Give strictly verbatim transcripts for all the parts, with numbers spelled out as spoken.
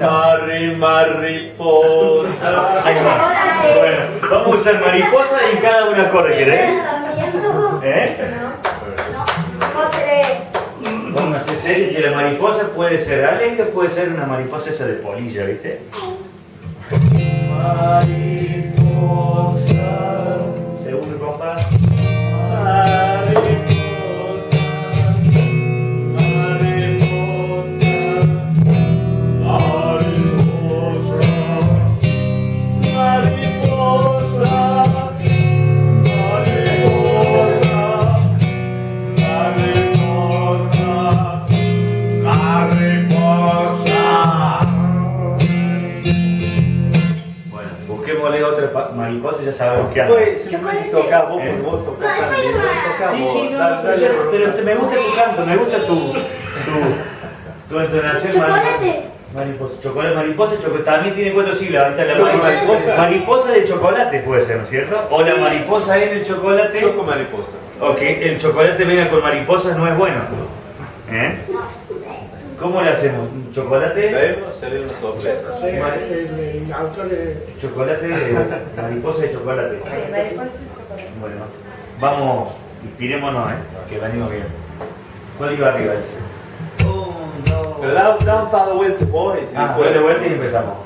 Arre mariposa. Ahí va. Bueno, vamos a usar mariposa en cada un acorde, ¿querés? ¿Eh? Póngase serio que la mariposa puede ser alegre, puede ser una mariposa esa de polilla, ¿viste? Mariposa. Segundo compás. Mariposa. Mariposa. Mariposa. Otra mariposa, ya sabemos que anda. Pues, si puedes tocar vos, ¿Eh? vos tocás también, tocás Sí, vos, sí, no, dale, pero, dale, pero te- me gusta tu canto, me gusta tu, tu, tu entonación. Chocolate. Mariposa, chocolate, mariposa, chocolate, también tiene cuatro sílabas. Ahí está la Choco mariposa. mariposa. Mariposa de chocolate puede ser, ¿no es cierto? O la mariposa en el chocolate. Choco mariposa. Ok, el chocolate venga con mariposas no es bueno. ¿Eh? ¿Cómo le hacemos? ¿Un chocolate? Vemos, se ve una sorpresa. Sí, el, el autor es... Chocolate, mariposa de chocolate. Sí, mariposa y chocolate. Bueno, vamos, inspirémonos, ¿eh? Que venimos bien. ¿Cuál iba arriba ese? Un, dos. Pero da, da un par de vueltas vos y Ah, después de vuelta y empezamos.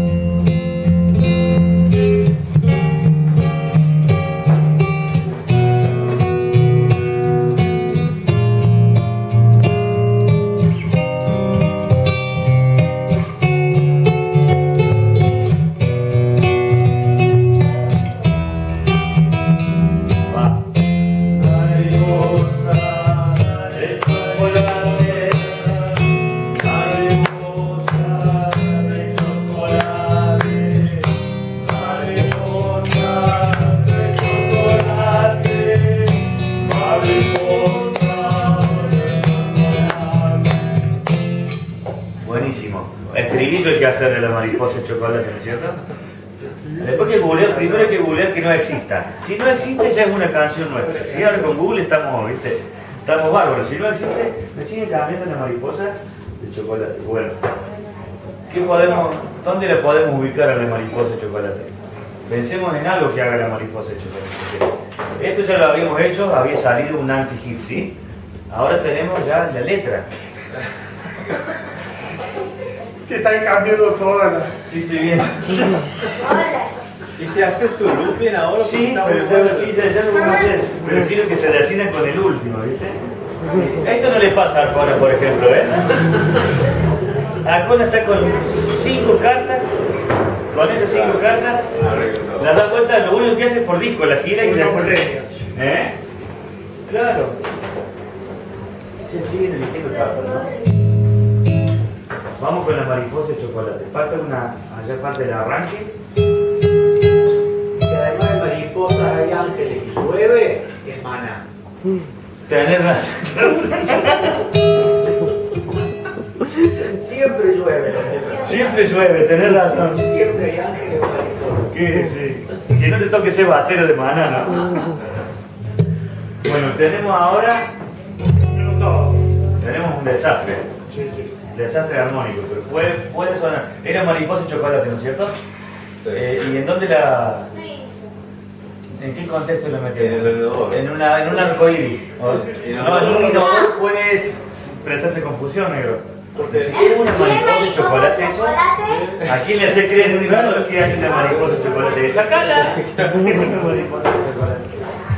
Buenísimo. Estribillo hay que hacerle a la mariposa de chocolate, ¿no es cierto? Después que googlear, primero hay que googlear que no exista. Si no existe ya es una canción nuestra. Si ahora con Google estamos, ¿viste? Estamos bárbaros. Si no existe, me siguen cambiando la mariposa de chocolate. Bueno, ¿qué podemos, ¿dónde la podemos ubicar a la mariposa de chocolate? Pensemos en algo que haga la mariposa de chocolate. Esto ya lo habíamos hecho, había salido un anti-hit, ¿sí? Ahora tenemos ya la letra. Que están cambiando todas las... Sí, estoy viendo. ¿Y si haces tu looping ahora? Sí, porque pero estamos- ya, sí, ya, ya lo vamos a hacer. Pero quiero que se decidan con el último, ¿viste? Sí. Esto no le pasa a Arjona, por ejemplo, ¿eh? Arjona está con cinco cartas. Con esas cinco cartas, las da vuelta, lo único que hace es por disco, la gira y después. ¿Eh? Claro. Se siguen eligiendo cartas, ¿no? Vamos con la mariposa de chocolate. Falta una. Allá falta el arranque. Si además de mariposas hay ángeles y llueve, es maná. Tenés razón. Siempre llueve, los demás. Siempre llueve, tenés razón. Siempre hay ángeles y mariposas. Que, sí. Que no te toque ese batero de banana. Bueno, tenemos ahora. Tenemos un desastre. Sí, sí. Desastre armónico, pero puede, puede sonar. Era mariposa y chocolate, ¿no es cierto? Sí. Eh, ¿Y en dónde la.? ¿En qué contexto la metemos? En el inodoro. En, una, en un arcoíris. O- No, en un inodoro puede prestarse confusión, negro. Porque Si quiere una mariposa de chocolate, eso. ¿A quién le hace creer en un inodoro que hay una mariposa de chocolate? ¡Sacala! Una mariposa de chocolate.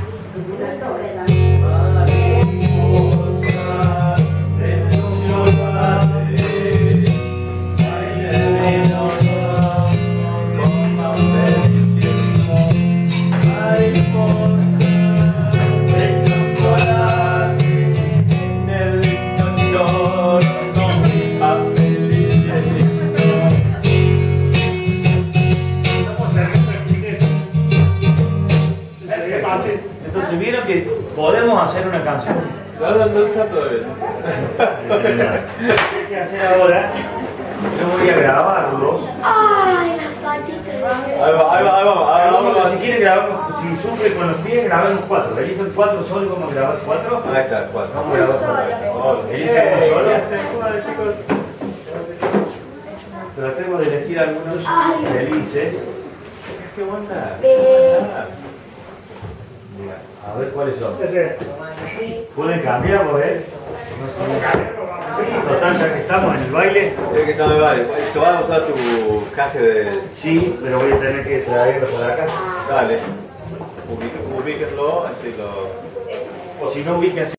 Entonces vieron que podemos hacer una canción. no, no, no está todavía. ¿Qué hay que hacer ahora? Yo voy a grabarlos. Ay, las patitas. Ahí va, ahí va, ahí va, ahí va, ahí va. Si quiere grabar, si sufre con los pies, grabemos cuatro. Eligen cuatro solos, vamos a grabar cuatro. Ahí está, cuatro. Vamos a grabar cuatro. Eligen uno solo. tratemos de elegir algunos Ay. felices. ¿Qué onda? Ve. Mira, a ver cuáles son. Ese. ¿Pueden cambiarlo, eh? No sé. Sí, total, ya que estamos en el baile. Es que no me vale. ¿Tú vas a usar tu caje de...? Sí, pero voy a tener que traerlo para acá. Dale. Ubí- Ubíquenlo, así lo... O si no, ubíquense.